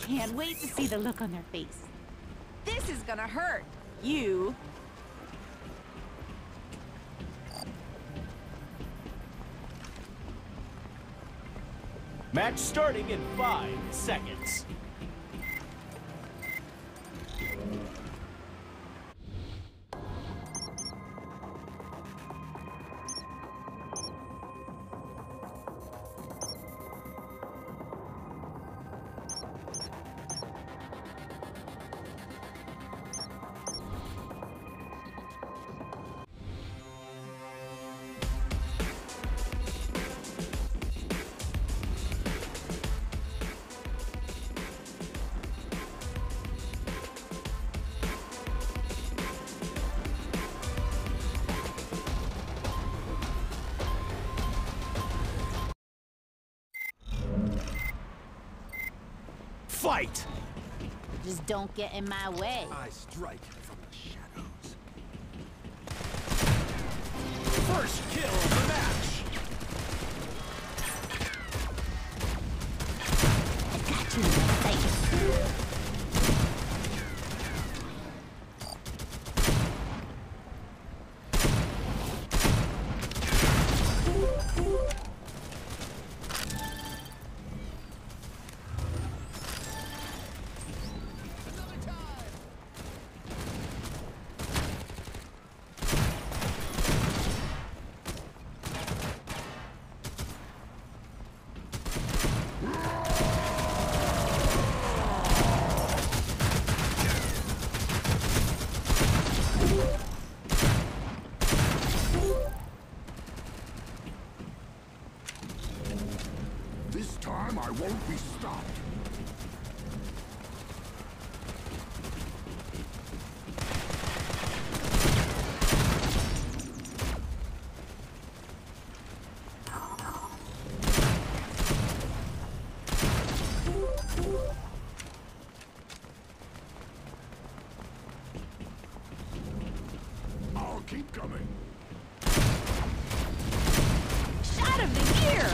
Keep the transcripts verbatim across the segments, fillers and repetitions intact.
Can't wait to see the look on their face. This is gonna hurt. You. Match starting in five seconds. Fight! Just don't get in my way. I strike from the shadows. First kill of the match! I got you in the face. This time I won't be stopped. I'll keep coming. Shot of the year!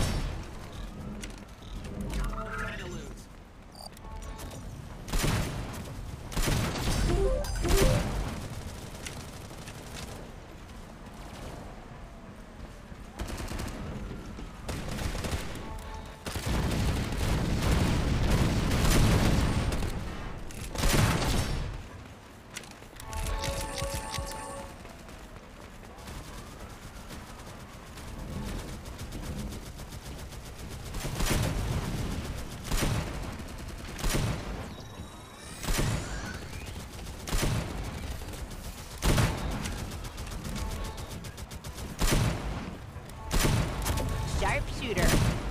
Sharpshooter.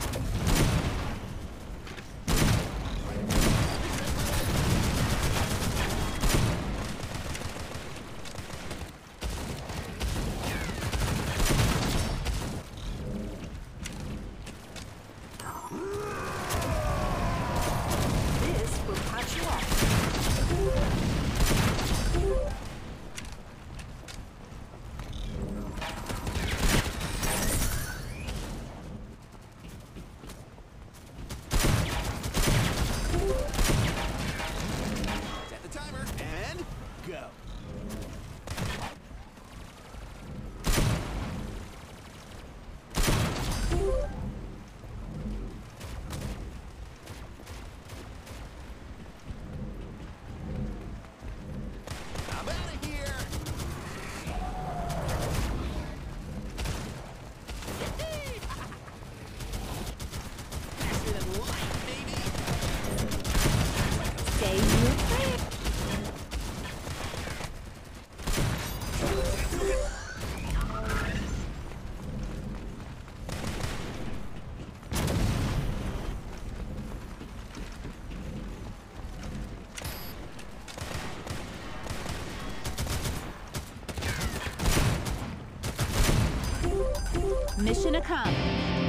This will patch you up. Set the timer and go. I'm out of here. Faster than light, baby. Stay with me. Mission accomplished.